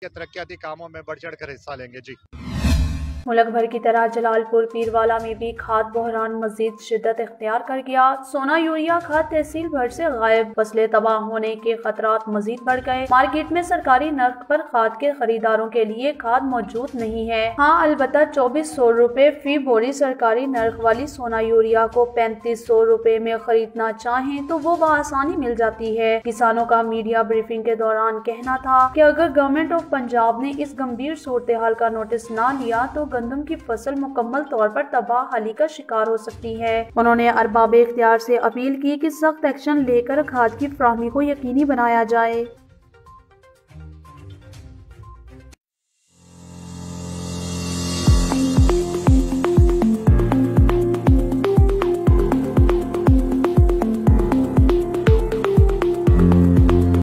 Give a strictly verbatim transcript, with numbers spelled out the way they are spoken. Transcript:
के तरक्याती कामों में बढ़ चढ़ कर हिस्सा लेंगे। जी। मुल्क भर की तरह जलालपुर पीरवाला में भी खाद बहरान मजीद शिद्दत इख्तियार कर गया। सोना यूरिया खाद तहसील भर से गायब, फसलें तबाह होने के खतरात मजीद बढ़ गए। मार्केट में सरकारी नर्ख पर खाद के खरीदारों के लिए खाद मौजूद नहीं है। हाँ, अलबत्ता चौबीस सौ रूपए फी बोरी सरकारी नर्ख वाली सोना यूरिया को पैंतीस सौ रूपए में खरीदना चाहें तो वो बआसानी मिल जाती है। किसानों का मीडिया ब्रीफिंग के दौरान कहना था कि अगर गवर्नमेंट ऑफ पंजाब ने इस गंभीर सूरत हाल का नोटिस न लिया तो गंदम की फसल मुकम्मल तौर पर तबाही का शिकार हो सकती है। उन्होंने अरबाब इख्तियार से अपील की कि सख्त एक्शन लेकर खाद की फराहमी को यकीनी बनाया जाए।